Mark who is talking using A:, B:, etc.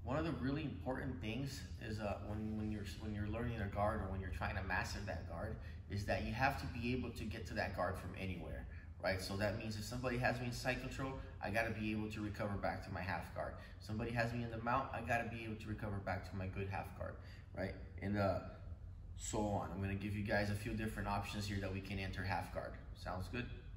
A: one of the really important things is when you're learning a guard, or when you're trying to master that guard, is that you have to be able to get to that guard from anywhere, right? So that means if somebody has me in side control, I gotta be able to recover back to my half guard. If somebody has me in the mount, I gotta be able to recover back to my good half guard, right? And so on. I'm gonna give you guys a few different options here that we can enter half guard. Sounds good?